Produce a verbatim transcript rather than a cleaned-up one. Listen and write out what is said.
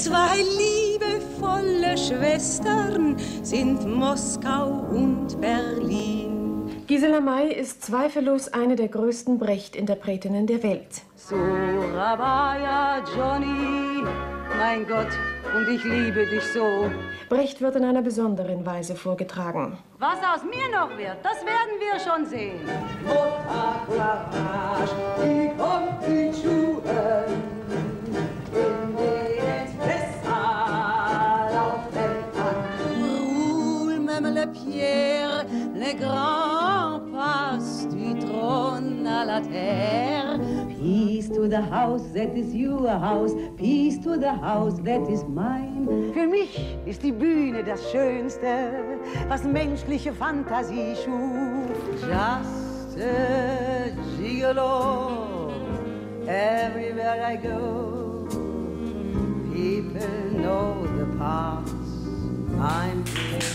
Zwei liebevolle Schwestern sind Moskau und Berlin. Gisela May ist zweifellos eine der größten Brecht-Interpretinnen der Welt. Surabaya, Johnny, mein Gott, und ich liebe dich so. Brecht wird in einer besonderen Weise vorgetragen. Was aus mir noch wird, das werden wir schon sehen. Die kommt in Schuhen, in den Expresssaal auf den Tag. Roule même le Pierre, le grand passe du trône à la terre. Peace to the house that is your house, peace to the house that is mine. Für mich ist die Bühne das Schönste, was menschliche Fantasie schuf. Just a gigolo, everywhere I go. People know the parts I'm playing.